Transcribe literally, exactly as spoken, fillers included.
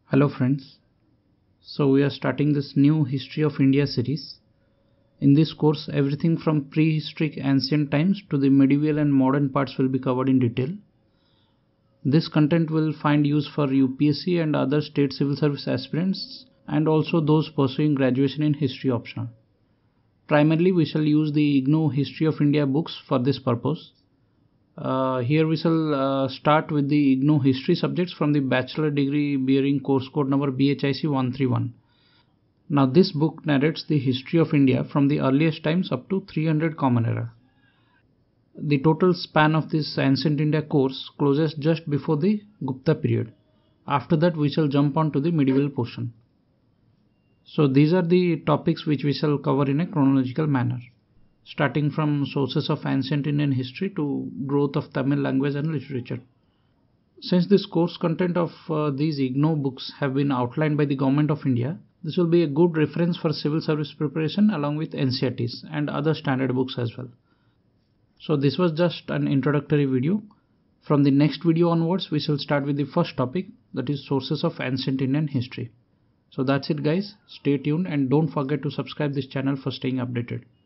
Hello friends, so we are starting this new History of India series. In this course, everything from prehistoric ancient times to the medieval and modern parts will be covered in detail. This content will find use for U P S C and other state civil service aspirants and also those pursuing graduation in history optional. Primarily we shall use the I G N O U History of India books for this purpose. Uh, here we shall uh, start with the I G N O U history subjects from the bachelor degree bearing course code number B H I C one three one. Now this book narrates the history of India from the earliest times up to three hundred Common Era. The total span of this ancient India course closes just before the Gupta period. After that we shall jump on to the medieval portion. So these are the topics which we shall cover in a chronological manner, starting from sources of ancient Indian history to growth of Tamil language and literature. Since this course content of uh, these I G N O U books have been outlined by the Government of India, this will be a good reference for civil service preparation along with N C E R Ts and other standard books as well. So this was just an introductory video. From the next video onwards we shall start with the first topic, that is sources of ancient Indian history. So that's it guys, stay tuned and don't forget to subscribe this channel for staying updated.